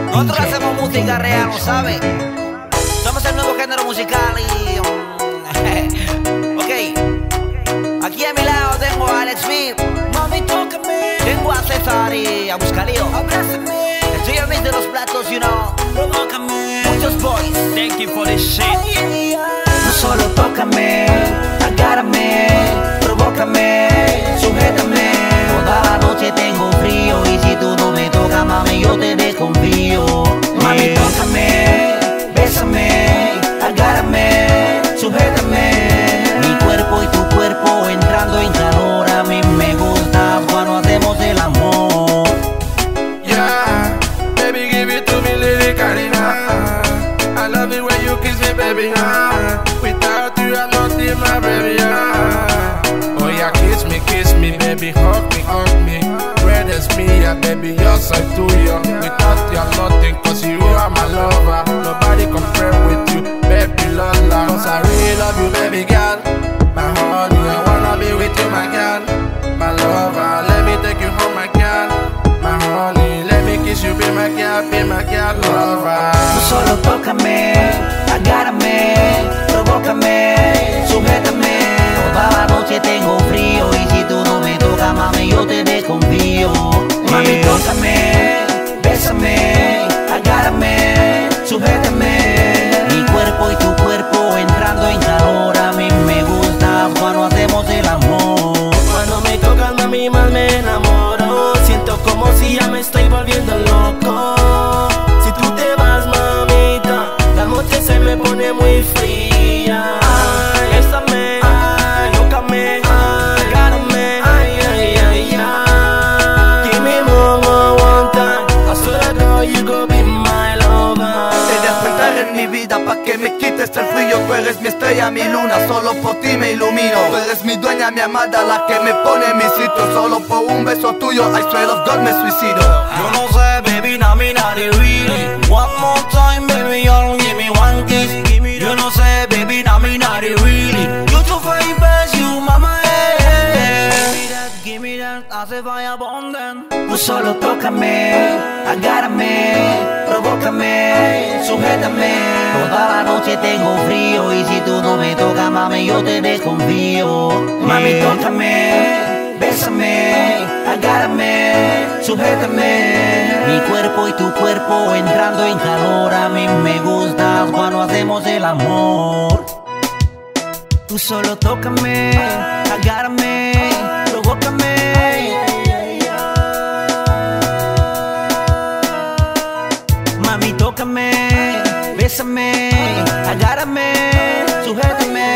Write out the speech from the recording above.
Nosotros hacemos música real, ¿lo sabes? Somos el nuevo género musical y... ok. Aquí a mi lado tengo a Alex Smith. Mami, tócame. Tengo a César y a Buscalío. Abrázame. Estoy el mix de los platos, you know. Provócame. Muchos boys. Thank you for this shit. No solo tócame, agárrame, provócame, sujétame. Toda la noche tengo frío y si tú no me tocas, mami, yo te desconfío. Mami, tócame, bésame, agárrame, sujétame. Mi cuerpo y tu cuerpo entrando en calor. A mí me gusta cuando hacemos el amor. Yeah, baby, give it to me, Lily Karina. I love it when you kiss me, baby. Without you, I'm nothing, my baby. Oh yeah, kiss me, baby, hug me. Red as me, yeah, baby, yes I do you. Without you, I'm nothing, cause you are my lover. Nobody compare with you, baby Lola. Cause I really love you, baby girl. My honey, I wanna be with you, my girl. My lover, let me take you home, my girl. My honey, let me kiss you, be my girl lover. Tú solo tócame, agárrame, provócame, sujétame. Toda la noche tengo frío y si tú no me tocas, mami, yo te desconfío. Mami, tócame, bésame, agárrame, sujétame. Mi cuerpo y tu cuerpo entrando en calor. A mí me gusta cuando hacemos el amor. Cuando me tocas, mami, más me enamoro. Siento como si ya me estoy volviendo loco. Si tú te vas, mamita, la noche se me pone muy fría. Ay, bésame, ay, tócame, ay, agárrame, ay, ay, ay, ay. Give me one time. I swear to God, you gon' be my lover. Te despertar en mi vida pa' que me quites el frío. Tú eres mi estrella, mi luna, solo por ti me ilumino. Tú eres mi dueña, mi amada, la que me pone en mi sitio. Solo por un beso tuyo, I swear of God me suicido. Yo no sé, baby, not me, not it really. One more time, baby, y'all give me one kiss. Yo no sé, baby, not me, not it really. You too famous, you mama, give me that, hace fire abundant. Tú solo tócame, agárrame, provócame, sujétame. Toda la noche tengo frío y si tú no me tocas, mami, yo te desconfío. Mami, tócame, bésame, agárrame, sujétame. Mi cuerpo y tu cuerpo entrando en calor. A mí me gusta cuando hacemos el amor. Tú solo tócame, agárrame, provócame. Mami, tócame, bésame, agárrame, sujétame.